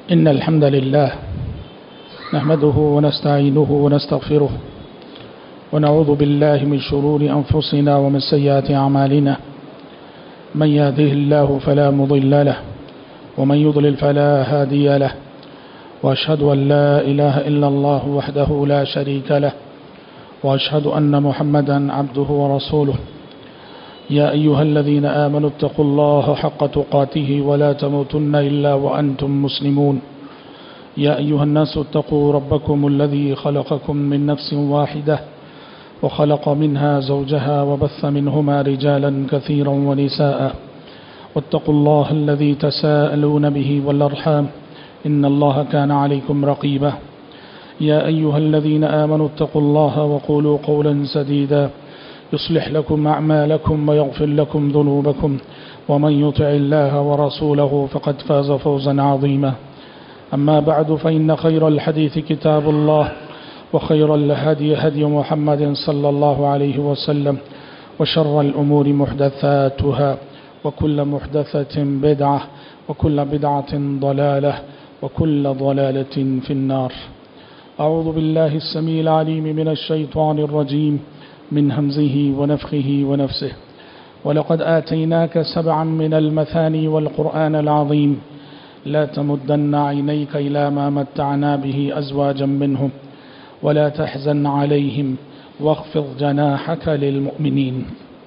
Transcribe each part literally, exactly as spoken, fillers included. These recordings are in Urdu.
إن الحمد لله نحمده ونستعينه ونستغفره ونعوذ بالله من شرور أنفسنا ومن سيئات أعمالنا من يهده الله فلا مضل له ومن يضلل فلا هادي له وأشهد أن لا إله إلا الله وحده لا شريك له وأشهد أن محمدا عبده ورسوله يا أيها الذين آمنوا اتقوا الله حق تقاته ولا تموتن إلا وأنتم مسلمون يا أيها الناس اتقوا ربكم الذي خلقكم من نفس واحدة وخلق منها زوجها وبث منهما رجالا كثيرا ونساء واتقوا الله الذي تساءلون به والأرحام إن الله كان عليكم رقيبا يا أيها الذين آمنوا اتقوا الله وقولوا قولا سديدا يصلح لكم أعمالكم ويغفر لكم ذنوبكم ومن يطع الله ورسوله فقد فاز فوزا عظيما أما بعد فإن خير الحديث كتاب الله وخير الهدي هدي محمد صلى الله عليه وسلم وشر الأمور محدثاتها وكل محدثة بدعة وكل بدعة ضلالة وكل ضلالة في النار. أعوذ بالله السميع العليم من الشيطان الرجيم من همزه ونفخه ونفسه ولقد آتيناك سبعا من المثاني والقرآن العظيم لا تمدن عينيك إلى ما متعنا به أزواجا منهم ولا تحزن عليهم واخفض جناحك للمؤمنين.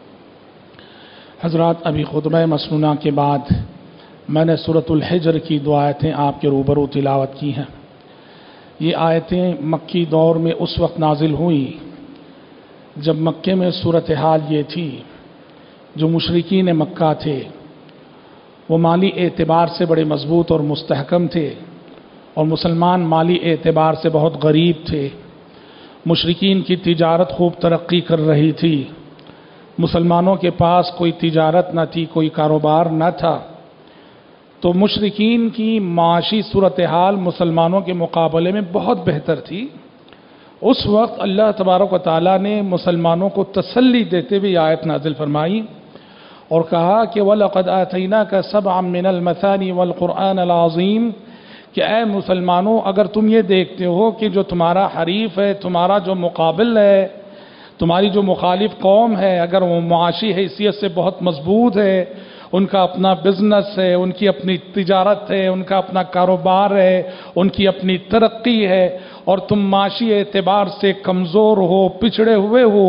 حضرات، ابھی خطبہ مسنونہ کے بعد میں نے سورۃ الحجر کی دو آیتیں آپ کے روبرو تلاوت کی ہیں. یہ آیتیں مکی دور میں اس وقت نازل ہوئیں جب مکے میں صورتحال یہ تھی جو مشرکین مکہ تھے وہ مالی اعتبار سے بڑے مضبوط اور مستحکم تھے اور مسلمان مالی اعتبار سے بہت غریب تھے. مشرکین کی تجارت خوب ترقی کر رہی تھی، مسلمانوں کے پاس کوئی تجارت نہ تھی، کوئی کاروبار نہ تھا. تو مشرکین کی معاشی صورتحال مسلمانوں کے مقابلے میں بہت بہتر تھی. اس وقت اللہ تبارک و تعالیٰ نے مسلمانوں کو تسلی دیتے ہوئے آیت نازل فرمائی اور کہا کہ وَلَقَدْ آتَيْنَاكَ سَبْعًا مِّنَ الْمَثَانِي وَالْقُرْآنَ الْعَظِيمِ، کہ اے مسلمانوں اگر تم یہ دیکھتے ہو کہ جو تمہارا حریف ہے، تمہارا جو مقابل ہے، تمہاری جو مخالف قوم ہے، اگر وہ معاشی حیثیت سے بہت مضبوط ہے، ان کا اپنا بزنس ہے، ان کی اپنی تجارت ہے، ان کا اپنا کاروبار ہے، ان کی اپنی ترقی ہے، اور تم معاشی اعتبار سے کمزور ہو، پچھڑے ہوئے ہو،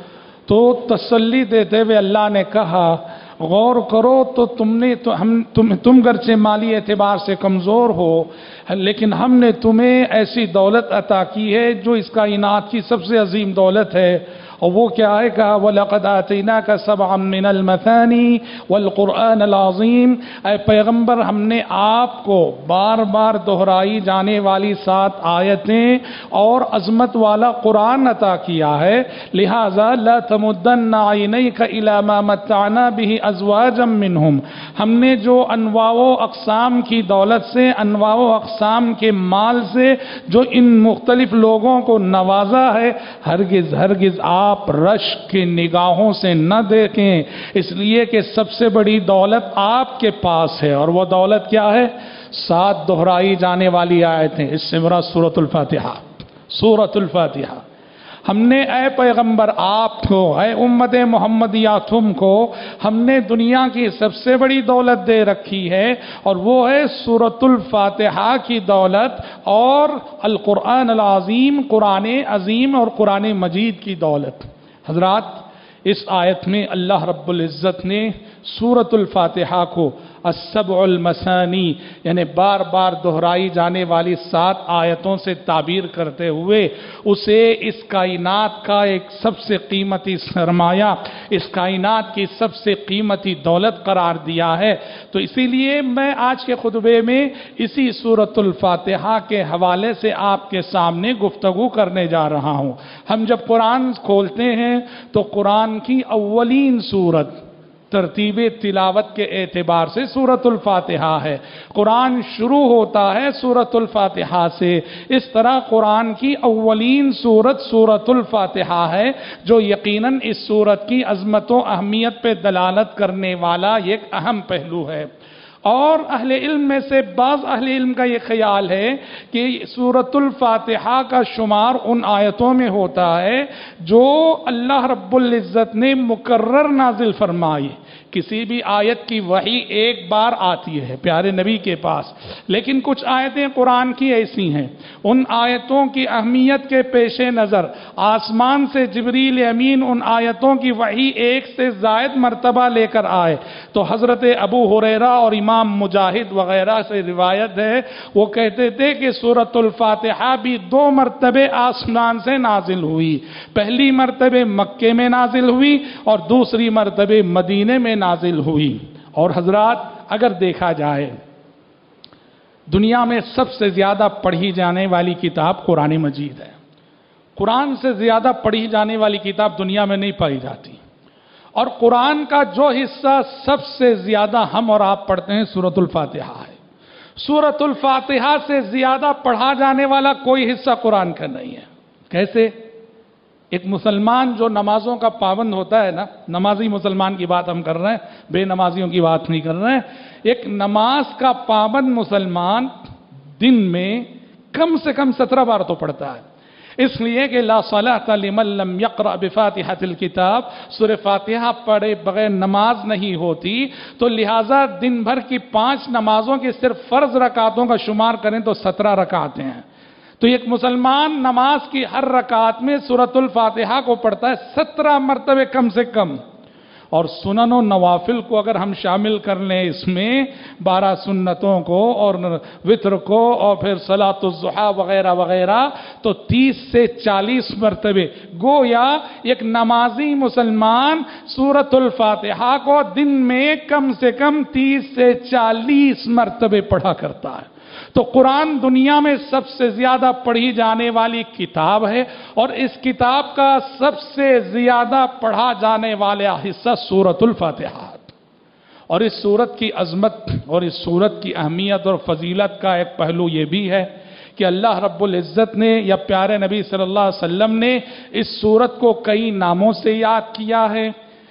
تو تسلی دیتے ہوئے اللہ نے کہا غور کرو تو تم نے تو ہم تم تم گرچہ مالی اعتبار سے کمزور ہو لیکن ہم نے تمہیں ایسی دولت عطا کی ہے جو اس کائنات کی سب سے عظیم دولت ہے. اور وہ کیا ہے؟ کہا وَلَقَدْ آتَيْنَاكَ سَبْعًا مِّنَ الْمَثَانِي وَالْقُرْآنَ الْعَظِيمِ، اے پیغمبر ہم نے آپ کو بار بار دہرائی جانے والی سات آیتیں اور عظمت والا قرآن عطا کیا ہے. لہذا لا تمدن عینیک الی ما متعنا به ازواجا منہم، ہم نے جو انواع و اقسام کی دولت سے، انواع و اقسام کے مال سے جو ان مختلف لوگوں کو نوازا ہے، ہرگز ہرگز آپ آپ رش کی نگاہوں سے نہ دیکھیں، اس لیے کہ سب سے بڑی دولت آپ کے پاس ہے. اور وہ دولت کیا ہے؟ سات دہرائی جانے والی آیتیں. اس سے مراد سورۃ الفاتحہ. سورۃ الفاتحہ ہم نے اے پیغمبر آپ کو، اے امت محمدیہ تم کو، ہم نے دنیا کی سب سے بڑی دولت دے رکھی ہے اور وہ ہے سورۃ الفاتحہ کی دولت اور القرآن العظیم، قرآن عظیم اور قرآن مجید کی دولت. حضرات، اس آیت میں اللہ رب العزت نے سورۃ الفاتحہ کو السبع المثانی یعنی بار بار دہرائی جانے والی سات آیتوں سے تعبیر کرتے ہوئے اسے اس کائنات کا ایک سب سے قیمتی سرمایہ، اس کائنات کی سب سے قیمتی دولت قرار دیا ہے. تو اسی لیے میں آج کے خطبے میں اسی سورۃ الفاتحہ کے حوالے سے آپ کے سامنے گفتگو کرنے جا رہا ہوں. ہم جب قرآن کھولتے ہیں تو قرآن کی اولین سورت ترتیب تلاوت کے اعتبار سے سورۃ الفاتحہ ہے. قرآن شروع ہوتا ہے سورۃ الفاتحہ سے. اس طرح قرآن کی اولین سورت سورۃ الفاتحہ ہے، جو یقیناً اس سورت کی عظمت و اہمیت پہ دلالت کرنے والا ایک اہم پہلو ہے. اور اہل علم میں سے بعض اہل علم کا یہ خیال ہے کہ سورۃ الفاتحہ کا شمار ان آیتوں میں ہوتا ہے جو اللہ رب العزت نے مکرر نازل فرمائی. کسی بھی آیت کی وحی ایک بار آتی ہے پیارے نبی کے پاس، لیکن کچھ آیتیں قرآن کی ایسی ہیں ان آیتوں کی اہمیت کے پیش نظر آسمان سے جبریل امین ان آیتوں کی وحی ایک سے زائد مرتبہ لے کر آئے. تو حضرت ابو ہریرہ اور امام مجاہد وغیرہ سے روایت ہے، وہ کہتے تھے کہ سورۃ الفاتحہ بھی دو مرتبے آسمان سے نازل ہوئی. پہلی مرتبے مکے میں نازل ہوئی اور دوسری مرتبے مدینے میں نازل ہوئی. اور حضرات اگر دیکھا جائے دنیا میں سب سے زیادہ پڑھی جانے والی کتاب قرآن مجید ہے. قرآن سے زیادہ پڑھی جانے والی کتاب دنیا میں نہیں پائی جاتی. اور قرآن کا جو حصہ سب سے زیادہ ہم اور آپ پڑھتے ہیں سورۃ الفاتحہ ہے. سورۃ الفاتحہ سے زیادہ پڑھا جانے والا کوئی حصہ قرآن کا نہیں ہے. کیسے؟ ایک مسلمان جو نمازوں کا پابند ہوتا ہے نا، نمازی مسلمان کی بات ہم کر رہے ہیں، بے نمازیوں کی بات نہیں کر رہے ہیں. ایک نماز کا پابند مسلمان دن میں کم سے کم سترہ بار تو پڑھتا ہے. اس لیے کہ لا صلاۃ لمن لم یقرأ بفاتحۃ الکتاب، سورہ فاتحہ پڑھے بغیر نماز نہیں ہوتی. تو لہٰذا دن بھر کی پانچ نمازوں کی صرف فرض رکعتوں کا شمار کریں تو سترہ رکعتیں ہیں. تو ایک مسلمان نماز کی ہر رکعت میں سورۃ الفاتحہ کو پڑھتا ہے سترہ مرتبے کم سے کم. اور سنن و نوافل کو اگر ہم شامل کر لیں اس میں بارہ سنتوں کو اور وتر کو اور پھر صلاۃ الضحیٰ وغیرہ وغیرہ تو تیس سے چالیس مرتبے گویا ایک نمازی مسلمان سورۃ الفاتحہ کو دن میں کم سے کم تیس سے چالیس مرتبے پڑھا کرتا ہے. تو قرآن دنیا میں سب سے زیادہ پڑھی جانے والی کتاب ہے اور اس کتاب کا سب سے زیادہ پڑھا جانے والا حصہ سورۃ الفاتحہ. اور اس سورت کی عظمت اور اس سورت کی اہمیت اور فضیلت کا ایک پہلو یہ بھی ہے کہ اللہ رب العزت نے یا پیارے نبی صلی اللہ علیہ وسلم نے اس سورت کو کئی ناموں سے یاد کیا ہے.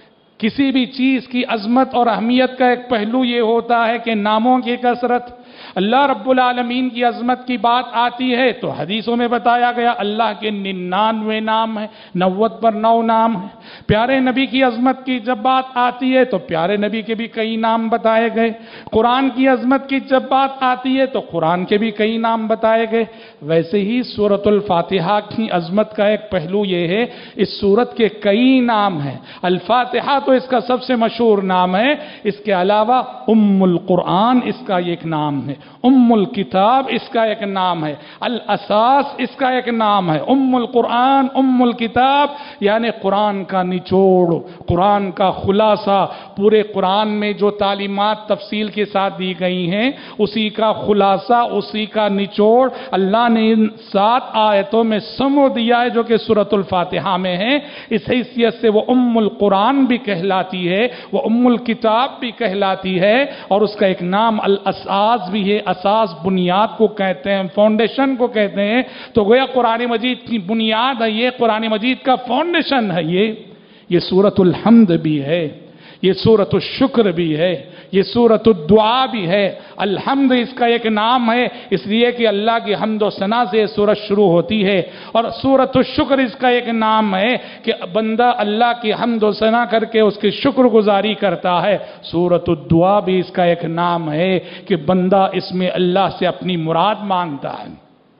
کسی بھی چیز کی عظمت اور اہمیت کا ایک پہلو یہ ہوتا ہے کہ ناموں کی کثرت. اللہ رب العالمین کی عظمت کی بات آتی ہے تو حدیثوں میں بتایا گیا اللہ کے ننانوے نام ہیں، نوت پر نو نام ہیں. پیارے نبی کی عظمت کی جب بات آتی ہے تو پیارے نبی کے بھی کئی نام بتائے گئے. قرآن کی عظمت کی جب بات آتی ہے تو قرآن کے بھی کئی نام بتائے گئے. ویسے ہی سورۃ الفاتحہ کی عظمت کا ایک پہلو یہ ہے اس سورت کے کئی نام ہیں. الفاتحہ تو اس کا سب سے مشہور نام ہے، اس کے علاوہ ام القرآن اس کا ایک نام ہے، ام الکتاب اس کا ایک نام ہے، الاساس اس کا ایک نام ہے. ام القرآن ام الکتاب یعنی قرآن کا نچوڑ، قرآن کا خلاصہ. پورے قرآن میں جو تعلیمات تفصیل کے ساتھ دی گئی ہیں اسی کا خلاصہ، اسی کا نچوڑ اللہ نے ان سات آیتوں میں سمو دیا ہے جو کہ سورۃ الفاتحہ میں ہے. اس حیثیت سے وہ ام القرآن بھی کہلاتی ہے، وہ ام الکتاب بھی کہلاتی ہے اور اس کا ایک نام الاساس بھی ہے. اساس بنیاد کو کہتے ہیں، فاؤنڈیشن کو کہتے ہیں. تو گویا قرآن مجید کی بنیاد ہے یہ، قرآن مجید کا فاؤنڈیشن ہے یہ. یہ سورۃ الحمد بھی ہے، یہ سورۃ الشکر بھی ہے، یہ سورۃ الدعا بھی ہے. الحمد اس کا ایک نام ہے اس لیے کہ اللہ کی حمد و ثنا سے یہ سورت شروع ہوتی ہے. اور سورۃ الشکر اس کا ایک نام ہے کہ بندہ اللہ کی حمد و ثنا کر کے اس کی شکر گزاری کرتا ہے. سورۃ الدعا بھی اس کا ایک نام ہے کہ بندہ اس میں اللہ سے اپنی مراد مانگتا ہے.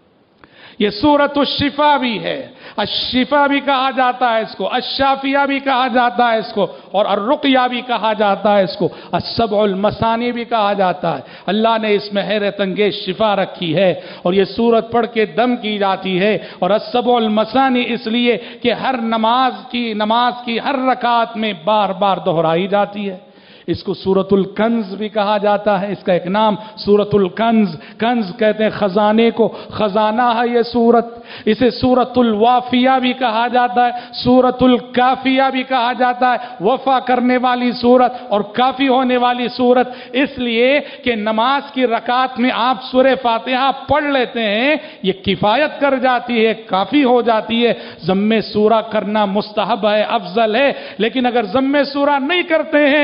یہ سورۃ الشفا بھی ہے، الشفا بھی کہا جاتا ہے اس کو، الشافیہ بھی کہا جاتا ہے اس کو، اور الرقیہ بھی کہا جاتا ہے اس کو، السبع المثانی بھی کہا جاتا ہے. اللہ نے اس میں حیرت انگیز شفا رکھی ہے اور یہ سورت پڑھ کے دم کی جاتی ہے. اور السبع المثانی اس لیے کہ ہر نماز کی نماز کی ہر رکعت میں بار بار دہرائی جاتی ہے. اس کو سورۃ الکنز بھی کہا جاتا ہے، اس کا ایک نام سورۃ الکنز. کنز کہتے ہیں خزانے کو، خزانہ ہے یہ سورت. اسے سورۃ الوافیہ بھی کہا جاتا ہے، سورۃ الکافیہ بھی کہا جاتا ہے. وفا کرنے والی سورت اور کافی ہونے والی سورت، اس لیے کہ نماز کی رکعت میں آپ سورہ فاتحہ پڑھ لیتے ہیں یہ کفایت کر جاتی ہے، کافی ہو جاتی ہے. ضم سورہ کرنا مستحب ہے، افضل ہے، لیکن اگر ضم سورہ نہیں کرتے ہیں تو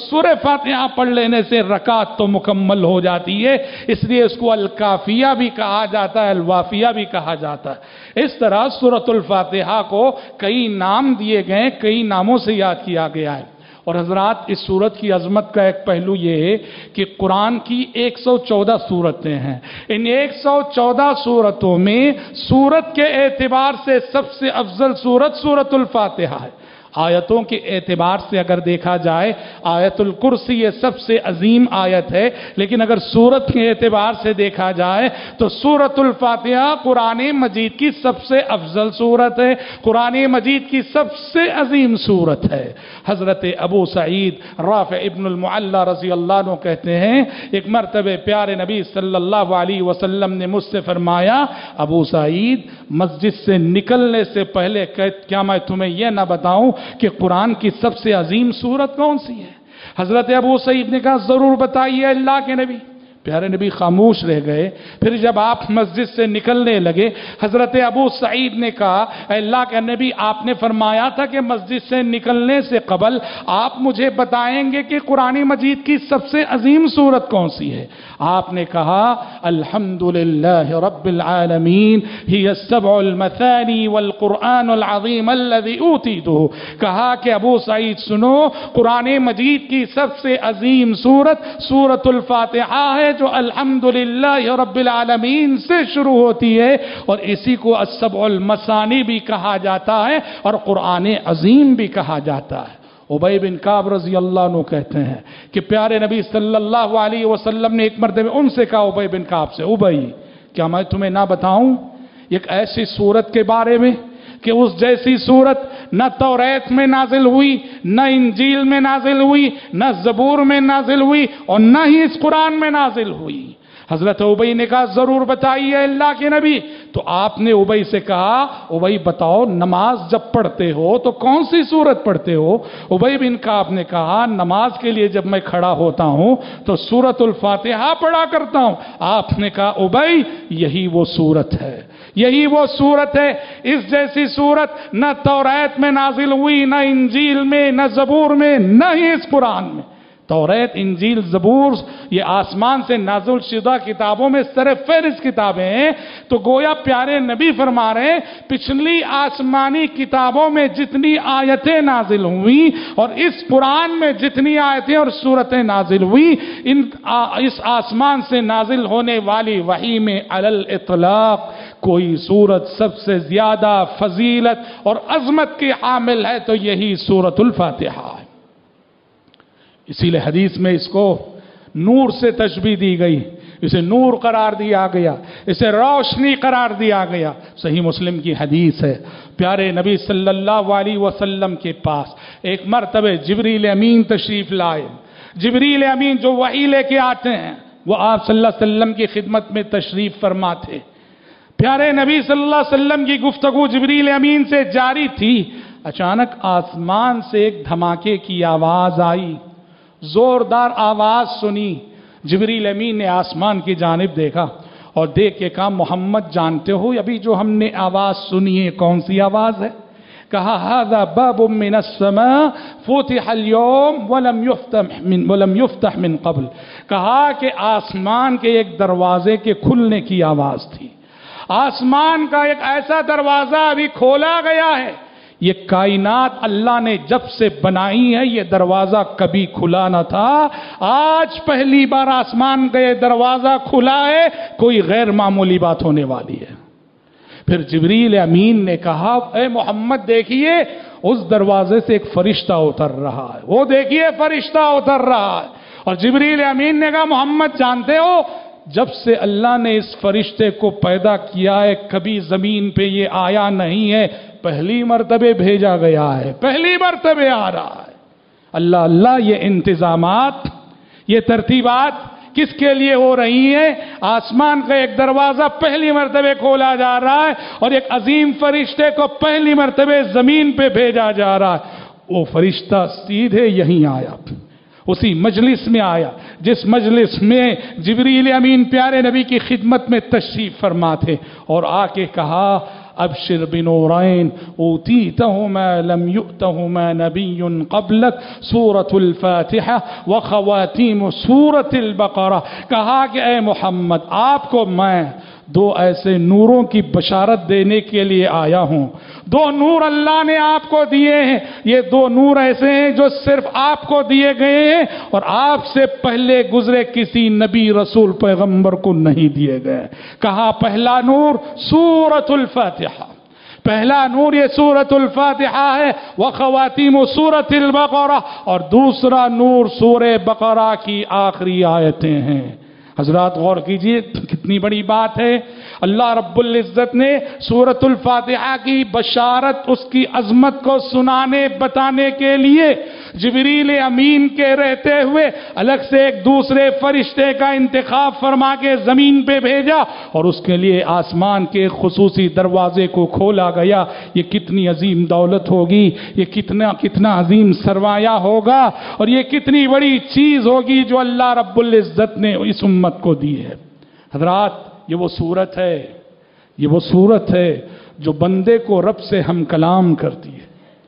سورہ فاتحہ پڑھ لینے سے رکعت تو مکمل ہو جاتی ہے، اس لیے اس کو الکافیہ بھی کہا جاتا ہے، الوافیہ بھی کہا جاتا ہے۔ اس طرح سورۃ الفاتحہ کو کئی نام دیے گئے، کئی ناموں سے یاد کیا گیا ہے۔ اور حضرات، اس سورت کی عظمت کا ایک پہلو یہ ہے کہ قرآن کی ایک سو چودہ سورتیں ہیں، ان ایک سو چودہ سورتوں میں سورت کے اعتبار سے سب سے افضل سورت سورۃ الفاتحہ ہے۔ آیتوں کے اعتبار سے اگر دیکھا جائے آیت الکرسی یہ سب سے عظیم آیت ہے، لیکن اگر سورت کے اعتبار سے دیکھا جائے تو سورۃ الفاتحہ قرآن مجید کی سب سے افضل سورت ہے، قرآن مجید کی سب سے عظیم سورت ہے۔ حضرت ابو سعید رافع ابن المعلی رضی اللہ عنہ کہتے ہیں، ایک مرتبہ پیارے نبی صلی اللہ علیہ وسلم نے مجھ سے فرمایا، ابو سعید مسجد سے نکلنے سے پہلے کیا میں تمہیں یہ نہ بتاؤں کہ قرآن کی سب سے عظیم سورت کون سی ہے؟ حضرت ابو سعید نے کہا ضرور بتائیے اللہ کے نبی۔ پیارے نبی خاموش رہ گئے۔ پھر جب آپ مسجد سے نکلنے لگے، حضرت ابو سعید نے کہا، اے اللہ کے نبی، آپ نے فرمایا تھا کہ مسجد سے نکلنے سے قبل آپ مجھے بتائیں گے کہ قرآن مجید کی سب سے عظیم سورت کون سی ہے؟ آپ نے کہا، الحمدللہ رب العالمین ہی السبع المثانی والقرآن العظیم الذی اوتیتہ۔ کہا کہ ابو سعید سنو، قرآن مجید کی سب سے عظیم سورت سورۃ الفاتحہ ہے، جو الحمدللہ رب العالمین سے شروع ہوتی ہے، اور اسی کو السبع المثانی بھی کہا جاتا ہے اور قرآن عظیم بھی کہا جاتا ہے۔ ابی بن کعب رضی اللہ عنہ کہتے ہیں کہ پیارے نبی صلی اللہ علیہ وسلم نے ایک مرتبہ ان سے کہا، ابی بن کعب سے، ابی کیا میں تمہیں نہ بتاؤں ایک ایسی سورت کے بارے میں کہ اس جیسی سورت نہ توریت میں نازل ہوئی، نہ انجیل میں نازل ہوئی، نہ زبور میں نازل ہوئی، اور نہ ہی اس قرآن میں نازل ہوئی؟ حضرت ابی نے کہا ضرور بتائیے اللہ کے نبی۔ تو آپ نے ابی سے کہا، ابی بتاؤ نماز جب پڑھتے ہو تو کون سی سورت پڑھتے ہو؟ ابی بن کعب نے کہا، نماز کے لیے جب میں کھڑا ہوتا ہوں تو سورۃ الفاتحہ پڑھا کرتا ہوں۔ آپ نے کہا، ابی یہی وہ سورت ہے، یہی وہ سورت ہے، اس جیسی سورت نہ توریت میں نازل ہوئی، نہ انجیل میں، نہ زبور میں، نہ ہی اس قرآن میں۔ توریت، انجیل، زبور یہ آسمان سے نازل شدہ کتابوں میں سر فہرست کتابیں ہیں، تو گویا پیارے نبی فرما رہے ہیں پچھلی آسمانی کتابوں میں جتنی آیتیں نازل ہوئیں اور اس قرآن میں جتنی آیتیں اور سورتیں نازل ہوئی، ان اس آسمان سے نازل ہونے والی وحی میں علی الاطلاق کوئی سورت سب سے زیادہ فضیلت اور عظمت کی حامل ہے تو یہی سورۃ الفاتحہ ہے۔ اسی لیے حدیث میں اس کو نور سے تشبیہ دی گئی، اسے نور قرار دیا گیا، اسے روشنی قرار دیا گیا۔ صحیح مسلم کی حدیث ہے، پیارے نبی صلی اللہ علیہ وسلم کے پاس ایک مرتبہ جبریل امین تشریف لائے۔ جبریل امین جو وحی لے کے آتے ہیں وہ آپ صلی اللہ علیہ وسلم کی خدمت میں تشریف فرما تھے۔ پیارے نبی صلی اللہ علیہ وسلم کی گفتگو جبریل امین سے جاری تھی، اچانک آسمان سے ایک دھماکے کی آواز آئی، زوردار آواز سنی۔ جبریل امین نے آسمان کی جانب دیکھا اور دیکھ کے کہا، محمد جانتے ہو ابھی جو ہم نے آواز سنی ہے کون سی آواز ہے؟ کہا، ھذا باب من السماء فتح اليوم ولم يفتح من ولم يفتح من قبل۔ کہا کہ آسمان کے ایک دروازے کے کھلنے کی آواز تھی، آسمان کا ایک ایسا دروازہ ابھی کھولا گیا ہے، یہ کائنات اللہ نے جب سے بنائی ہے یہ دروازہ کبھی کھلا نہ تھا، آج پہلی بار آسمان کا یہ دروازہ کھلا ہے، کوئی غیر معمولی بات ہونے والی ہے۔ پھر جبریل امین نے کہا، اے محمد دیکھیے اس دروازے سے ایک فرشتہ اتر رہا ہے، وہ دیکھیے فرشتہ اتر رہا ہے۔ اور جبریل امین نے کہا، محمد جانتے ہو جب سے اللہ نے اس فرشتے کو پیدا کیا ہے کبھی زمین پہ یہ آیا نہیں ہے، پہلی مرتبہ بھیجا گیا ہے، پہلی مرتبہ آ رہا ہے۔ اللہ اللہ، یہ انتظامات، یہ ترتیبات کس کے لیے ہو رہی ہیں؟ آسمان کا ایک دروازہ پہلی مرتبہ کھولا جا رہا ہے اور ایک عظیم فرشتے کو پہلی مرتبہ زمین پہ بھیجا جا رہا ہے۔ وہ فرشتہ سیدھے یہیں آیا، اسی مجلس میں آیا جس مجلس میں جبریل امین پیارے نبی کی خدمت میں تشریف فرما تھے، اور آ کے کہا، अबशिर बिनूरैन ऊतीतहुमा लम युअतहुमा नबिय्युन क़ब्लक सूरतुल फातिहा व ख़वातीम सूरतिल बक़रा। कहा कि ए मोहम्मद, आपको मैं दो ऐसे नूरों की बशारत देने के लिए आया हूं। दो नूर अल्लाह ने आपको दिए हैं। ये दो नूर ऐसे हैं जो सिर्फ आपको दिए गए हैं और आपसे पहले गुजरे किसी नबी रसूल पैगंबर को नहीं दिए गए। कहा पहला नूर सूरतुल फातिहा, पहला नूर ये सूरतुल फातिहा है, व ख़वातीम सूरतिल बक़रा, और दूसरा नूर सूरह बक़रा की आखिरी आयतें हैं। हजरात गौर कीजिए, कितनी बड़ी बात है। अल्लाह रब्बुल इज़्ज़त ने सूरतुल फातिहा की बशारत, उसकी अजमत को सुनाने बताने के लिए जिब्रील अमीन के रहते हुए अलग से एक दूसरे फरिश्ते का इंतखाब फरमा के जमीन पे भेजा और उसके लिए आसमान के खुसूसी दरवाजे को खोला गया। ये कितनी अजीम दौलत होगी, ये कितना कितना अजीम सरमाया होगा और ये कितनी बड़ी चीज होगी जो अल्लाह रब्बुल इज़्ज़त ने इस उम्मत को दी है। हजरात, ये वो सूरत है, ये वो सूरत है जो बंदे को रब से हम कलाम करती है,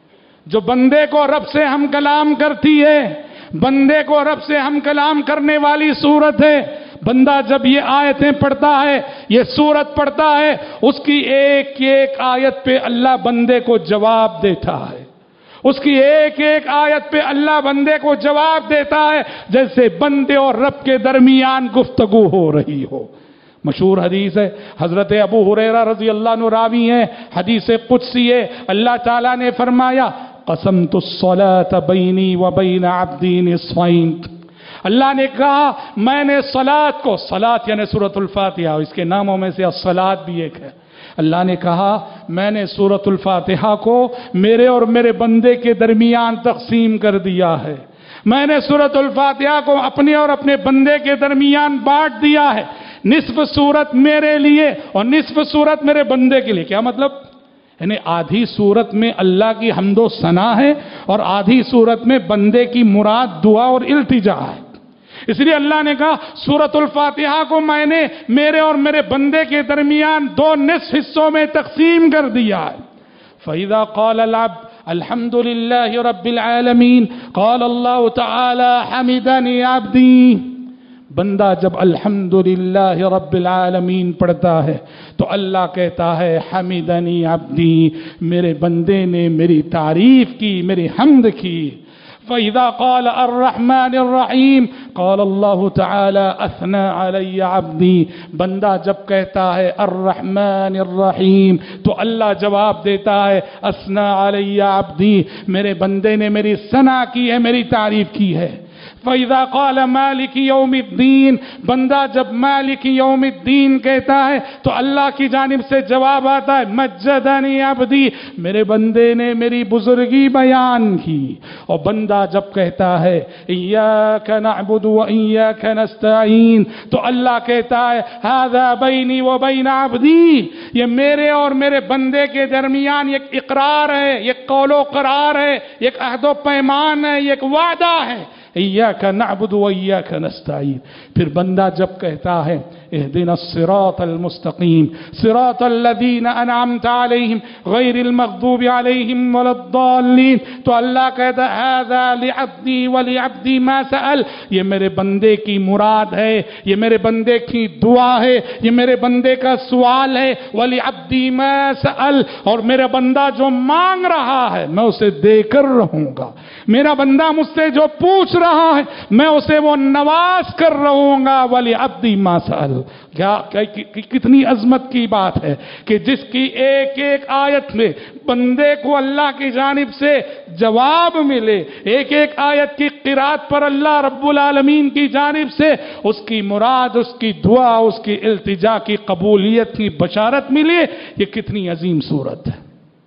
जो बंदे को रब से हम कलाम करती है, बंदे को रब से हम कलाम करने वाली सूरत है। बंदा जब ये आयतें पढ़ता है, ये सूरत पढ़ता है, उसकी एक एक आयत पे अल्लाह बंदे को जवाब देता है। उसकी एक एक आयत पे अल्लाह बंदे को जवाब देता है जैसे बंदे और रब के दरमियान गुफ्तगू हो रही हो। मशहूर हदीस है, हजरत अबू हुरैरा रज़ी अल्लाह अन्हु रावी हैं, हदीस कुदसी है। अल्लाह ताला ने फरमाया क़समतुस्सलात बैनी व बैन अब्दी निस्फ़ैन। अल्लाह ने कहा मैंने सलात को, सलात यानी सूरतुल फातिहा, इसके नामों में से अस्सलात भी एक है। अल्लाह ने कहा मैंने सूरतुल फातिहा को मेरे और मेरे बंदे के दरमियान तक़सीम कर दिया है। मैंने सूरतुल फातिहा को अपने और अपने बंदे के दरमियान बांट दिया है। निस्फ सूरत मेरे लिए और निस्फ सूरत मेरे बंदे के लिए। क्या मतलब? यानी आधी सूरत में अल्लाह की हम्दो सना है और आधी सूरत में बंदे की मुराद, दुआ और इल्तिजा है। इसलिए अल्लाह ने कहा सूरतुल फातिहा को मैंने मेरे और मेरे बंदे के दरमियान दो निस्फ हिस्सों में तकसीम कर दिया है। फ़इज़ा क़ाल अल-अब्द अल्हम्दुलिल्लाहि रब्बिल आलमीन क़ाल अल्लाहु तआला हमिदनी अब्दी। बंदा जब अल्हम्दुलिल्लाहि रब्बिल आलमीन पढ़ता है तो अल्लाह कहता है हमिदनी अब्दी, मेरे बंदे ने मेरी तारीफ की, मेरी हम्द की। फ़इज़ा क़ाल अर्रहमानिर रहीम क़ाल अल्लाहु तआला अथना अलैया अब्दी। बंदा जब कहता है अर्रहमानिर रहीम तो अल्लाह जवाब देता है असना अलैया अब्दी, मेरे बंदे ने मेरी सना की है, मेरी तारीफ की है। फ़इज़ा क़ाल मालिकी यौमिद्दीन, बंदा जब मालिकी यौमिद्दीन कहता है तो अल्लाह की जानिब से जवाब आता है मज्जदनी अब्दी, मेरे बंदे ने मेरी बुजुर्गी बयान की। और बंदा जब कहता है इय्याका नअबुदु व इय्याका नस्तईन तो अल्लाह कहता है हाज़ा बैनी व बैन अब्दी, ये मेरे और मेरे बंदे के दरमियान एक इकरार है, एक कौलो करार है, एक अहदो पैमान है, एक वादा है। इय्याका नअबुदु व इय्याका नस्तईन। फिर बंदा जब कहता है इहदिनस सिरातल मुस्तकीम सिरातल लज़ीना अनअमता अलैहिम गैरिल मग़दूबि अलैहिम वलद्दाल्लीन तो अल्लाह कहता है हाज़ा लिअब्दी व लिअब्दी मा सअल, ये मेरे बंदे की मुराद है, ये मेरे बंदे की दुआ है, ये मेरे बंदे का सवाल है। व लिअब्दी मा सअल, और मेरा बंदा जो मांग रहा है मैं उसे देकर रहूंगा। मेरा बंदा मुझसे जो पूछ रहा है मैं उसे वो नवाज कर रहूंगा। व लिअब्दी मा सअल। क्या, क्या कि, कि, कितनी अजमत की बात है कि जिसकी एक एक आयत में बंदे को अल्लाह की जानिब से जवाब मिले, एक एक आयत की क़िरात पर अल्लाह रब्बुल आलमीन की जानिब से उसकी मुराद, उसकी दुआ, उसकी इल्तिजा की कबूलियत की बशारत मिले। ये कितनी अजीम सूरत है।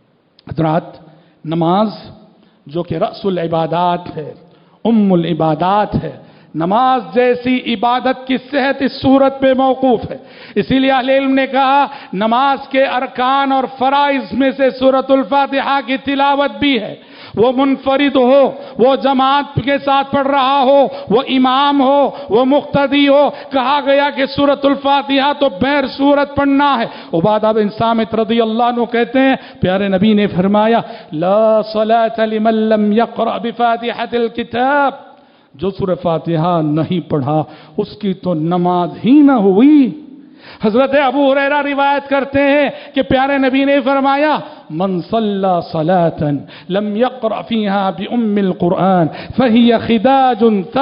हज़रात, नमाज जो कि रअसुल इबादात है, उम्मुल इबादात है, नमाज जैसी इबादत की सेहत इस सूरत पे मौकूफ है। इसीलिए अहले इल्म ने कहा नमाज के अरकान और फराइज में से सूरतुल फातिहा की तिलावत भी है। وہ منفرد ہو، وہ جماعت کے ساتھ پڑھ رہا ہو، وہ امام ہو، وہ مقتدی ہو، کہا گیا کہ سورۃ الفاتحہ تو بغیر سورت پڑھنا ہے۔ عبادہ بن صامت رضی اللہ عنہ کہتے ہیں پیارے نبی نے فرمایا لا صلاۃ لمن لم یقرأ بفاتحۃ الکتاب، جو سورہ فاتحہ نہیں پڑھا اس کی تو نماز ہی نہ ہوئی۔ حضرت ابو ہریرہ روایت کرتے ہیں کہ پیارے نبی نے فرمایا من صلی صلاة لم يقرأ فيها بأم القرآن فهي خداج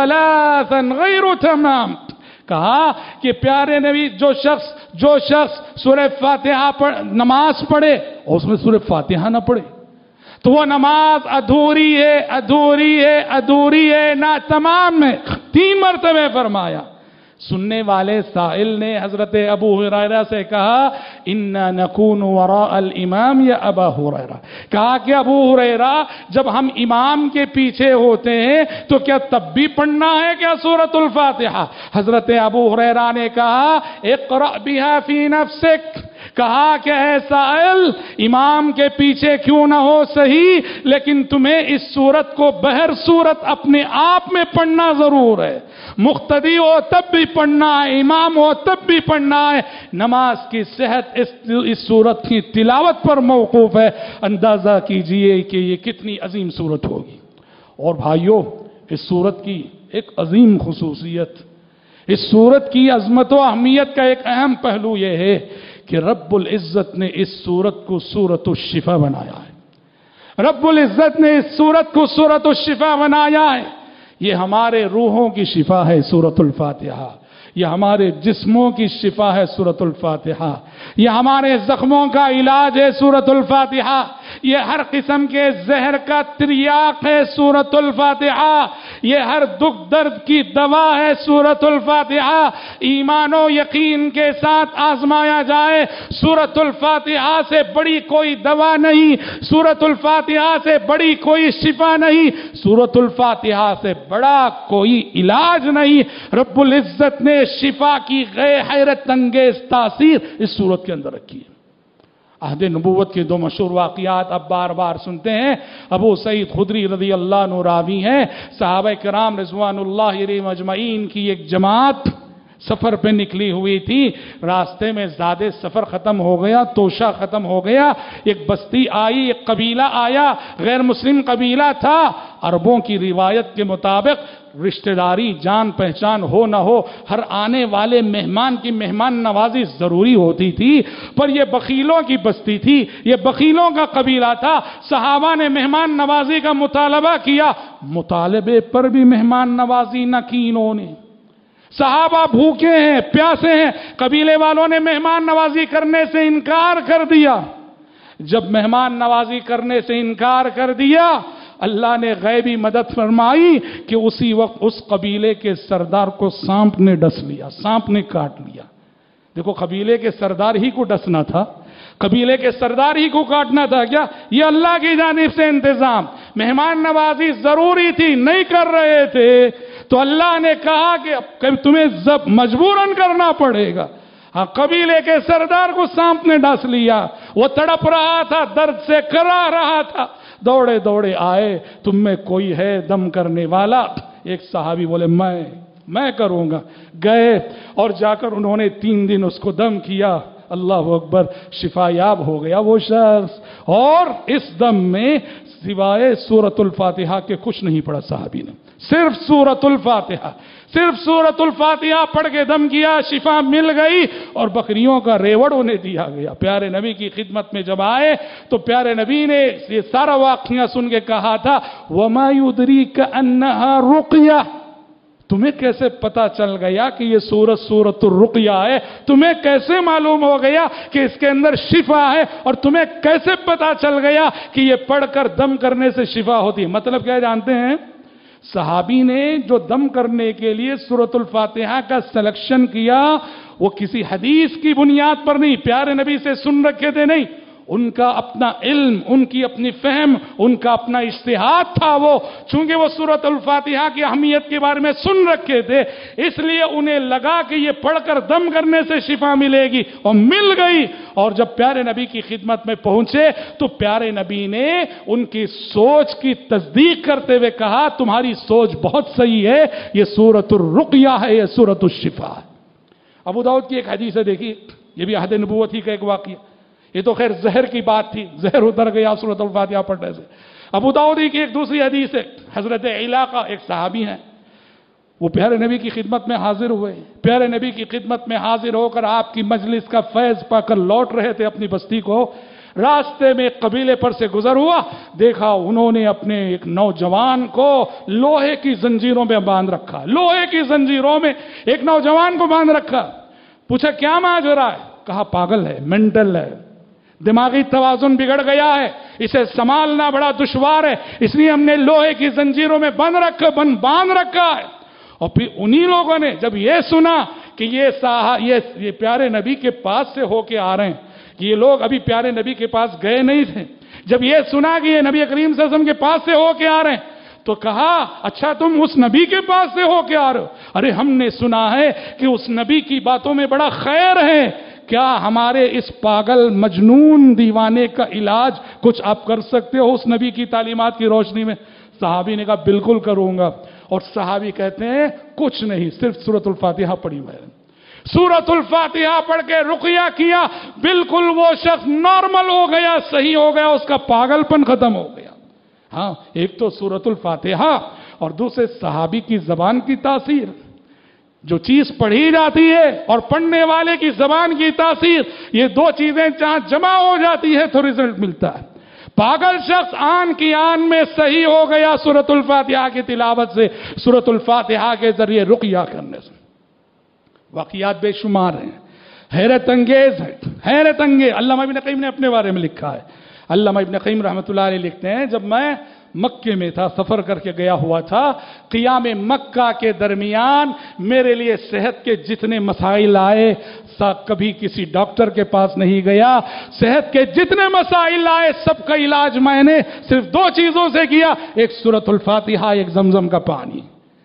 ثلاثا غیر تمام۔ کہا کہ پیارے نبی جو شخص جو شخص سورہ فاتحہ پڑھ نماز پڑھے اور اس میں سورہ فاتحہ نہ پڑھے تو وہ نماز ادھوری ہے ادھوری ہے ادھوری ہے نہ تمام ہے، تین مرتبہ فرمایا۔ سننے والے سائل نے حضرت ابو ہریرہ سے کہا انا نکون وراء الامام یا ابا ہریرہ، کہا کہ ابو ہریرہ جب ہم امام کے پیچھے ہوتے ہیں تو کیا تب بھی پڑھنا ہے کیا سورۃ الفاتحہ؟ حضرت ابو ہریرہ نے کہا اقرأ بها فی نفسک، کہا کہ اے سائل امام کے پیچھے کیوں نہ ہو صحیح لیکن تمہیں اس سورت کو بہر سورت اپنے آپ میں پڑھنا ضرور ہے، مقتدی ہو تب بھی پڑھنا ہے، امام ہو تب بھی پڑھنا ہے۔ نماز کی صحت اس اس سورت کی تلاوت پر موقوف ہے۔ اندازہ کیجئے کہ یہ کتنی عظیم سورت ہوگی۔ اور بھائیو اس سورت کی ایک عظیم خصوصیت، اس سورت کی عظمت و اہمیت کا ایک اہم پہلو یہ ہے کہ رب العزت نے اس سورت کو سورۃ الشفا بنایا ہے۔ رب العزت نے اس سورت کو سورۃ الشفا بنایا ہے۔ یہ ہمارے روحوں کی شفا ہے سورۃ الفاتحہ، یہ ہمارے جسموں کی شفا ہے سورۃ الفاتحہ، یہ ہمارے زخموں کا علاج ہے سورۃ الفاتحہ، یہ ہر قسم کے زہر کا تریاق ہے سورۃ الفاتحہ، یہ ہر دکھ درد کی دوا ہے سورۃ الفاتحہ۔ ایمان و یقین کے ساتھ آزمایا جائے سورۃ الفاتحہ سے بڑی کوئی دوا نہیں، سورۃ الفاتحہ سے بڑی کوئی شفا نہیں، سورۃ الفاتحہ سے بڑا کوئی علاج نہیں۔ رب العزت نے شفا کی غیر حیرت انگیز تاثیر اس سورت کے اندر رکھی ہے۔ عہد نبوت کے دو مشہور واقعات اب بار بار سنتے ہیں۔ ابو سعید خدری رضی اللہ عنہ راوی ہیں، صحابہ کرام رضوان اللہ علیہم اجمعین کی ایک جماعت سفر پہ نکلی ہوئی تھی، راستے میں زیادہ سفر ختم ہو گیا، توشہ ختم ہو گیا، ایک بستی آئی، ایک قبیلہ آیا، غیر مسلم قبیلہ تھا۔ عربوں کی روایت کے مطابق رشتہ داری جان پہچان ہو نہ ہو ہر آنے والے مہمان کی مہمان نوازی ضروری ہوتی تھی، پر یہ بخیلوں کی بستی تھی، یہ بخیلوں کا قبیلہ تھا۔ صحابہ نے مہمان نوازی کا مطالبہ کیا، مطالبے پر بھی مہمان نوازی نہ کی انہوں نے۔ صحابہ بھوکے ہیں، پیاسے ہیں، قبیلے والوں نے مہمان نوازی کرنے سے انکار کر دیا۔ جب مہمان نوازی کرنے سے انکار کر دیا، اللہ نے غیبی مدد فرمائی کہ اسی وقت اس قبیلے کے سردار کو سانپ نے ڈس لیا، سانپ نے کاٹ لیا۔ دیکھو قبیلے کے سردار ہی کو ڈسنا تھا، قبیلے کے سردار ہی کو کاٹنا تھا کیا؟ یہ اللہ کی جانب سے انتظام، مہمان نوازی ضروری تھی، نہیں کر رہے تھے تو اللہ نے کہا کہ تمہیں مجبوراً کرنا پڑے گا۔ ہاں قبیلے کے سردار کو سانپ نے ڈس لیا، وہ تڑپ رہا تھا، درد سے کرا رہا تھا، دوڑے دوڑے آئے، تم میں کوئی ہے دم کرنے والا؟ ایک صحابی بولے میں میں کروں گا۔ گئے اور جا کر انہوں نے تین دن اس کو دم کیا، اللہ اکبر، شفا یاب ہو گیا وہ شخص۔ اور اس دم میں سوائے سورۃ الفاتحہ کے کچھ نہیں پڑھا صحابی نے، صرف سورۃ الفاتحہ، صرف سورۃ الفاتحہ پڑھ کے دم کیا، شفا مل گئی اور بکریوں کا ریوڑ انہیں دیا گیا۔ پیارے نبی کی خدمت میں جب آئے تو پیارے نبی نے یہ سارا واقعہ سن کے کہا تھا وَمَا يُدْرِيكَ أَنَّهَا رُقْيَةٌ، تمہیں کیسے پتا چل گیا کہ یہ سورت سورت الرقیہ ہے؟ تمہیں کیسے معلوم ہو گیا کہ اس کے اندر شفا ہے؟ اور تمہیں کیسے پتا چل گیا کہ یہ پڑھ کر دم کرنے سے شفا ہوتی ہے؟ مطلب کیا جانتے ہیں؟ صحابی نے جو دم کرنے کے لیے سورۃ الفاتحہ کا سلیکشن کیا وہ کسی حدیث کی بنیاد پر نہیں، پیارے نبی سے سن رکھے تھے نہیں، ان کا اپنا علم، ان کی اپنی فہم، ان کا اپنا اجتہاد تھا، وہ چونکہ وہ سورۃ الفاتحہ کی اہمیت کے بارے میں سن رکھے تھے، اس لیے انہیں لگا کہ یہ پڑھ کر دم کرنے سے شفا ملے گی، اور مل گئی۔ اور جب پیارے نبی کی خدمت میں پہنچے تو پیارے نبی نے ان کی سوچ کی تصدیق کرتے ہوئے کہا تمہاری سوچ بہت صحیح ہے، یہ سورۃ الرقیہ ہے، یہ سورۃ الشفا ہے۔ ابو داؤد کی ایک حدیث ہے، دیکھیے یہ بھی عہد نبوت ہی کا ایک واقعہ، یہ تو خیر زہر کی بات تھی، زہر اتر گیا سورۃ الفاتحہ پڑھنے سے۔ ابو داؤد کی ایک دوسری حدیث ہے، حضرت علاقہ ایک صحابی ہیں، وہ پیارے نبی کی خدمت میں حاضر ہوئے، پیارے نبی کی خدمت میں حاضر ہو کر آپ کی مجلس کا فیض پا کر لوٹ رہے تھے اپنی بستی کو۔ راستے میں ایک قبیلے پر سے گزر ہوا، دیکھا انہوں نے اپنے ایک نوجوان کو لوہے کی زنجیروں میں باندھ رکھا، لوہے کی زنجیروں میں ایک نوجوان کو باندھ رکھا۔ پوچھا کیا ماجرا ہے؟ کہا پاگل ہے، مینٹل ہے، دماغی توازن بگڑ گیا ہے، اسے سنبھالنا بڑا دشوار ہے، اس لیے ہم نے لوہے کی زنجیروں میں بند رکھا بند باندھ رکھا ہے۔ اور پھر انہی لوگوں نے جب یہ سنا کہ یہ صاحب یہ, یہ پیارے نبی کے پاس سے ہو کے آ رہے ہیں، کہ یہ لوگ ابھی پیارے نبی کے پاس گئے نہیں تھے، جب یہ سنا کہ یہ نبی کریم صلی اللہ علیہ وسلم کے پاس سے ہو کے آ رہے ہیں تو کہا اچھا تم اس نبی کے پاس سے ہو کے آ رہے ہو؟ ارے ہم نے سنا ہے کہ اس نبی کی باتوں میں بڑا خیر ہے، کیا ہمارے اس پاگل مجنون دیوانے کا علاج کچھ آپ کر سکتے ہو اس نبی کی تعلیمات کی روشنی میں؟ صحابی نے کہا بالکل کروں گا۔ اور صحابی کہتے ہیں کچھ نہیں، صرف سورۃ الفاتحہ پڑھی میں نے، سورۃ الفاتحہ پڑھ کے رقیہ کیا، بالکل وہ شخص نارمل ہو گیا، صحیح ہو گیا، اس کا پاگل پن ختم ہو گیا۔ ہاں ایک تو سورۃ الفاتحہ اور دوسرے صحابی کی زبان کی تاثیر، جو چیز پڑھی جاتی ہے اور پڑھنے والے کی زبان کی تاثیر، یہ دو چیزیں جہاں جمع ہو جاتی ہے تو رزلٹ ملتا ہے۔ پاگل شخص آن کی آن میں صحیح ہو گیا سورۃ الفاتحہ کی تلاوت سے، سورۃ الفاتحہ کے ذریعے رقیہ کرنے سے۔ واقعات بے شمار ہیں، حیرت انگیز ہے، حیرت انگیز۔ علامہ ابن قیم نے اپنے بارے میں لکھا ہے، علامہ ابن قیم رحمۃ اللہ علیہ لکھتے ہیں جب میں مکے میں تھا، سفر کر کے گیا ہوا تھا، قیام مکہ کے درمیان میرے لیے صحت کے جتنے مسائل آئے، کبھی کسی ڈاکٹر کے پاس نہیں گیا، صحت کے جتنے مسائل آئے سب کا علاج میں نے صرف دو چیزوں سے کیا، ایک سورۃ الفاتحہ، ایک زمزم کا پانی۔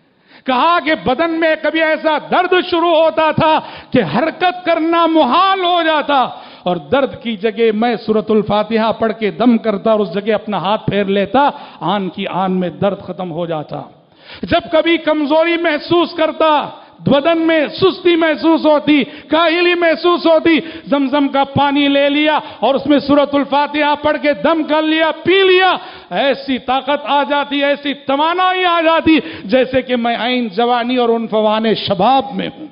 کہا کہ بدن میں کبھی ایسا درد شروع ہوتا تھا کہ حرکت کرنا محال ہو جاتا، اور درد کی جگہ میں سورۃ الفاتحہ پڑھ کے دم کرتا اور اس جگہ اپنا ہاتھ پھیر لیتا، آن کی آن میں درد ختم ہو جاتا۔ جب کبھی کمزوری محسوس کرتا، بدن میں سستی محسوس ہوتی، کاہلی محسوس ہوتی، زمزم کا پانی لے لیا اور اس میں سورۃ الفاتحہ پڑھ کے دم کر لیا، پی لیا، ایسی طاقت آ جاتی، ایسی توانائی آ جاتی جیسے کہ میں عین جوانی اور عنفوان شباب میں ہوں۔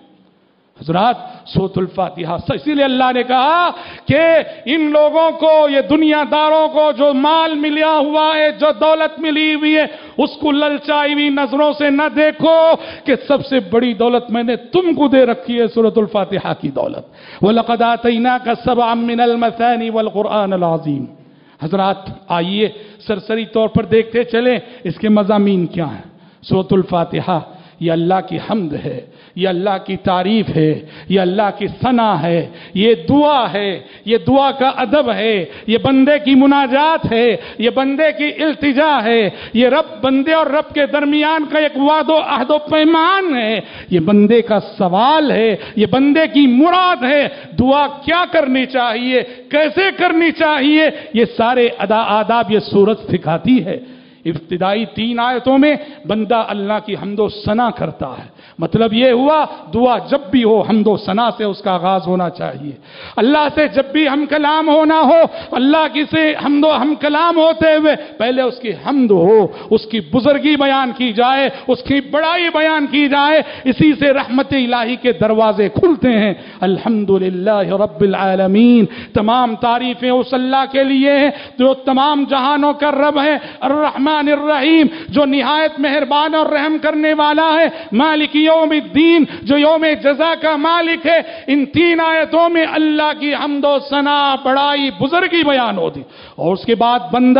حضرات سورۃ الفاتحہ، اسی لیے اللہ نے کہا کہ ان لوگوں کو، یہ دنیا داروں کو جو مال ملیا ہوا ہے، جو دولت ملی ہوئی ہے، اس کو للچائی ہوئی نظروں سے نہ دیکھو کہ سب سے بڑی دولت میں نے تم کو دے رکھی ہے سورۃ الفاتحہ کی دولت۔ وَلَقَدْ آتَيْنَاكَ سَبْعًا مِّنَ الْمَثَانِي وَالْقُرْآنَ الْعَظِيمِ۔ حضرات آئیے سرسری طور پر دیکھتے چلیں اس کے مضامین کیا ہیں۔ سورۃ الفاتحہ یہ اللہ کی حمد ہے، یہ اللہ کی تعریف ہے، یہ اللہ کی ثنا ہے، یہ دعا ہے، یہ دعا کا ادب ہے، یہ بندے کی مناجات ہے، یہ بندے کی التجا ہے، یہ رب بندے اور رب کے درمیان کا ایک وعد و عہد و پیمان ہے، یہ بندے کا سوال ہے، یہ بندے کی مراد ہے۔ دعا کیا کرنی چاہیے، کیسے کرنی چاہیے، یہ سارے ادا آداب یہ سورت سکھاتی ہے۔ ابتدائی تین آیتوں میں بندہ اللہ کی حمد و ثنا کرتا ہے، مطلب یہ ہوا دعا جب بھی ہو حمد و ثنا سے اس کا آغاز ہونا چاہیے۔ اللہ سے جب بھی ہم کلام ہونا ہو، اللہ کی سے حمد و ہم کلام ہوتے ہوئے پہلے اس کی حمد ہو، اس کی بزرگی بیان کی جائے، اس کی بڑائی بیان کی جائے، اسی سے رحمت الہی کے دروازے کھلتے ہیں۔ الحمدللہ رب العالمین، تمام تعریفیں اس اللہ کے لیے ہیں جو تمام جہانوں کا رب ہے، الرحمن الرحیم جو نہایت مہربان اور رحم کرنے والا ہے، مالک یوم الدین جو یوم جزا کا مالک ہے۔ ان تین آیتوں میں اللہ کی حمد و ثنا، بڑائی، بزرگی بیان ہوتی، اور اس کے بعد بندہ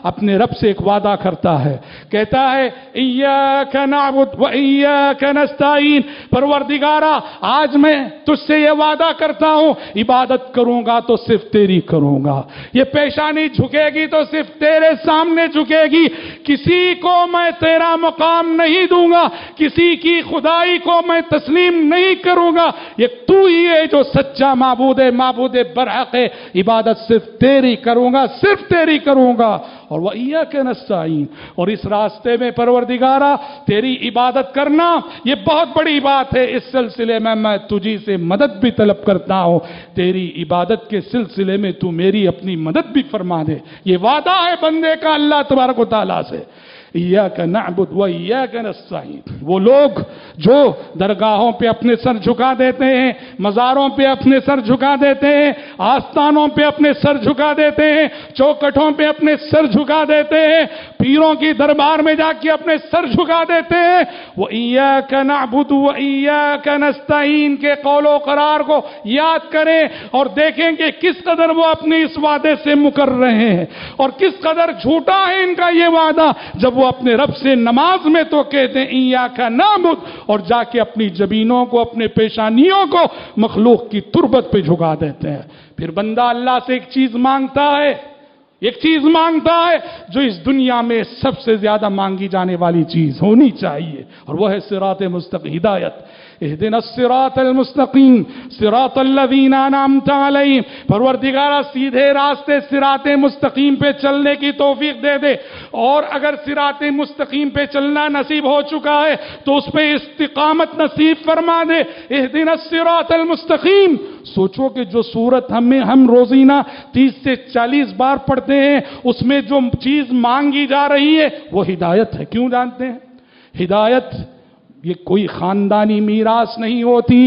اپنے رب سے ایک وعدہ کرتا ہے، کہتا ہے ایاک نعبد و ایاک نستعین، پروردگارا آج میں تجھ سے یہ وعدہ کرتا ہوں عبادت کروں گا تو صرف تیری کروں گا، یہ پیشانی جھکے گی تو صرف تیرے سامنے جھکے گی، کسی کو میں تیرا مقام نہیں دوں گا، کسی کی خدائی کو میں تسلیم نہیں کروں گا، یہ تو ہی ہے جو سچا معبود ہے، معبود برحق ہے، عبادت صرف تیری کروں گا، صرف تیری کروں گا، اور وَإِيَّاكَ نَسْتَعِينُ، اور اس راستے میں پروردگارا تیری عبادت کرنا یہ بہت بڑی بات ہے، اس سلسلے میں میں تجھی سے مدد بھی طلب کرتا ہوں، تیری عبادت کے سلسلے میں تو میری اپنی مدد بھی فرما دے، یہ وعدہ ہے بندے کا اللہ تبارک و تعالیٰ سے۔ ایاک نعبد و ایاک نستعین، وہ لوگ جو درگاہوں پہ اپنے سر جھکا دیتے ہیں، مزاروں پہ اپنے سر جھکا دیتے ہیں، آستانوں پہ اپنے سر جھکا دیتے ہیں، چوکٹوں پہ اپنے سر جھکا دیتے ہیں، پیروں کی دربار میں جا کے اپنے سر جھکا دیتے ہیں، وہ ایاک نعبد و ایاک نستعین کے قول و قرار کو یاد کریں اور دیکھیں کہ کس قدر وہ اپنے اس وعدے سے مکر رہے ہیں اور کس قدر جھوٹا ہے ان کا یہ وعدہ، جب وہ اپنے رب سے نماز میں تو کہتے ہیں ایاک نعبد اور جا کے اپنی جبینوں کو، اپنے پیشانیوں کو مخلوق کی تربت پہ جھکا دیتے ہیں۔ پھر بندہ اللہ سے ایک چیز مانگتا ہے، ایک چیز مانگتا ہے جو اس دنیا میں سب سے زیادہ مانگی جانے والی چیز ہونی چاہیے، اور وہ ہے صراط مستقیم، ہدایت۔ اہدنا الصراط المستقیم صراط الذین انعمت علیہم، پروردگارا سیدھے راستے صراط مستقیم پہ چلنے کی توفیق دے دے، اور اگر صراط مستقیم پہ چلنا نصیب ہو چکا ہے تو اس پہ استقامت نصیب فرما دے۔ اہدنا الصراط المستقیم، سوچو کہ جو سورت ہمیں ہم روزینہ تیس سے چالیس بار پڑھتے ہیں اس میں جو چیز مانگی جا رہی ہے وہ ہدایت ہے۔ کیوں جانتے ہیں؟ ہدایت یہ کوئی خاندانی میراث نہیں ہوتی،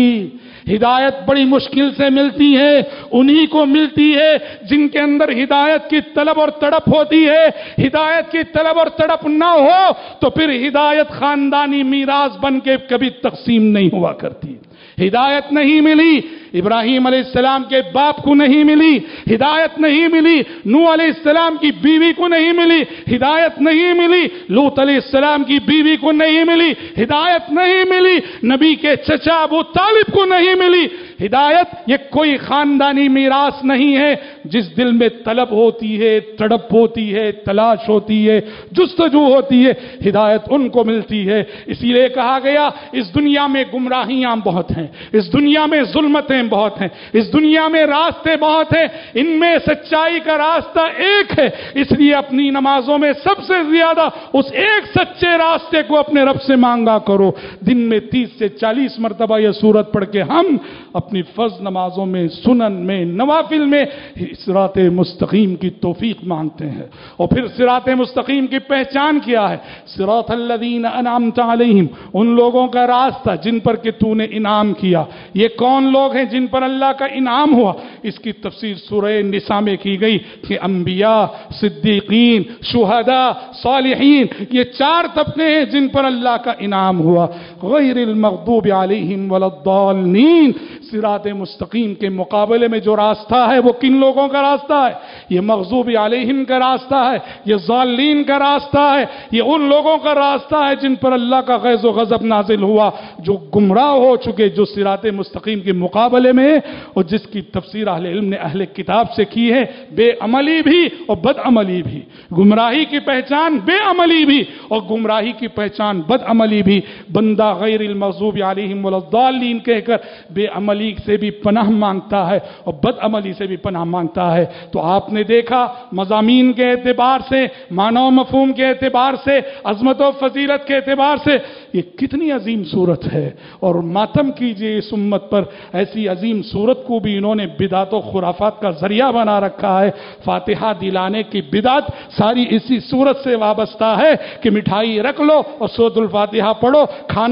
ہدایت بڑی مشکل سے ملتی ہے، انہی کو ملتی ہے جن کے اندر ہدایت کی طلب اور تڑپ ہوتی ہے۔ ہدایت کی طلب اور تڑپ نہ ہو تو پھر ہدایت خاندانی میراث بن کے کبھی تقسیم نہیں ہوا کرتی۔ ہدایت نہیں ملی ابراہیم علیہ السلام کے باپ کو، نہیں ملی ہدایت، نہیں ملی نوح علیہ السلام کی بیوی کو، نہیں ملی ہدایت، نہیں ملی لوط علیہ السلام کی بیوی کو، نہیں ملی ہدایت، نہیں ملی نبی کے چچا ابو طالب کو، نہیں ملی ہدایت۔ یہ کوئی خاندانی میراث نہیں ہے، جس دل میں طلب ہوتی ہے، تڑپ ہوتی ہے، تلاش ہوتی ہے، جستجو ہوتی ہے، ہدایت ان کو ملتی ہے۔ اسی لیے کہا گیا اس دنیا میں گمراہیاں بہت ہیں، اس دنیا میں ظلمتیں بہت ہیں، اس دنیا میں راستے بہت ہیں، ان میں سچائی کا راستہ ایک ہے، اس لیے اپنی نمازوں میں سب سے زیادہ اس ایک سچے راستے کو اپنے رب سے مانگا کرو۔ دن میں تیس سے چالیس مرتبہ یہ سورت پڑھ کے ہم اپنی فرض نمازوں میں، سنن میں، نوافل میں صراط مستقیم کی توفیق مانگتے ہیں۔ اور پھر صراط مستقیم کی پہچان کیا ہے؟ صراط الذین انعمت علیہم، ان لوگوں کا راستہ جن پر کہ تو نے انعام کیا۔ یہ کون لوگ ہیں جن پر اللہ کا انعام ہوا؟ اس کی تفسیر سورہ نساء میں کی گئی کہ انبیاء، صدیقین، شہداء، صالحین، یہ چار طبقے ہیں جن پر اللہ کا انعام ہوا۔ غیر المغضوب علیہم ولا الضالین، صراط مستقیم کے مقابلے میں جو راستہ ہے وہ کن لوگوں کا راستہ ہے؟ یہ مغضوب علیہم کا راستہ ہے، یہ ضالین کا راستہ ہے، یہ ان لوگوں کا راستہ ہے جن پر اللہ کا غیظ و غضب نازل ہوا، جو گمراہ ہو چکے، جو صراط مستقیم کے مقابلے میں، اور جس کی تفسیر اہل علم نے اہل کتاب سے کی ہے، بے عملی بھی اور بد عملی بھی، گمراہی کی پہچان بے عملی بھی اور گمراہی کی پہچان بد عملی بھی۔ بندہ غیر المغضوب علیہم ولا الضالین کہہ کر بے عملی سے بھی پناہ مانگتا ہے اور بد عملی سے بھی پناہ مانگتا ہے۔ تو آپ نے دیکھا مضامین کے اعتبار سے، معنی و مفہوم کے اعتبار سے، عظمت و فضیلت کے اعتبار سے یہ کتنی عظیم صورت ہے، اور ماتم کیجئے اس امت پر، ایسی عظیم صورت کو بھی انہوں نے بدعت و خرافات کا ذریعہ بنا رکھا ہے۔ فاتحہ دلانے کی بدعت ساری اسی صورت سے وابستہ ہے کہ مٹھائی رکھ لو اور سورۃ الفاتحہ پڑھو، کھانا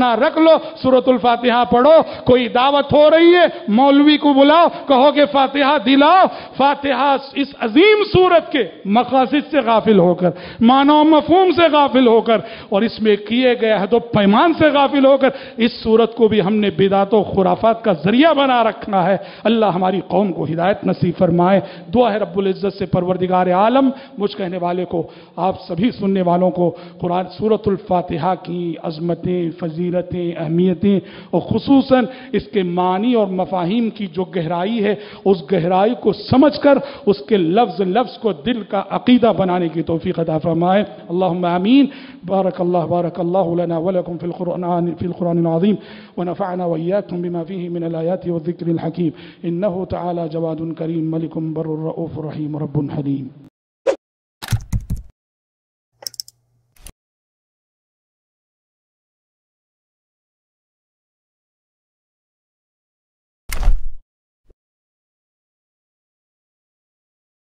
बना रख लो, सूरतुल फातिहा पढ़ो। कोई दावत हो रही है, मौलवी को बुलाओ, कहो कि फातिहा दिलाओ। फातिहा इस अजीम सूरत के मकासिद से गाफिल होकर, मानो मफहूम से गाफिल होकर और इसमें किए गए अहदो पैमान से गाफिल होकर इस सूरत को भी हमने बिदातों खुराफात का जरिया बना रखना है। अल्लाह हमारी कौम को हिदायत नसीब फरमाए। दुआ है रब्बुल इज्जत से परवरदिगार आलम मुझ कहने वाले को, आप सभी सुनने वालों को कुरान सूरतुल फातिहा की अज़मतें, फजीलतें, अहमियतें और खुसूसन इसके मानी और मफाहिम की जो गहराई है उस गहराई को समझकर उसके लफ्ज़ लफ्ज़ को दिल का अकीदा बनाने की तौफीक अता फरमाए। अल्लाहुम्मा आमीन। बारकल्लाहु बारकल्लाहु लना व लकुम फिल कुरान फिल कुरानिल अज़ीम व नफ़अना व इय्याकुम बिमा फ़ीहि मिनल आयाति व ज़िक्रिल हकीम। इन्नहु तआला जवादुन करीम मलिकुम बर्रुर रऊफ़ुर रहीम रब्बुन हलीम।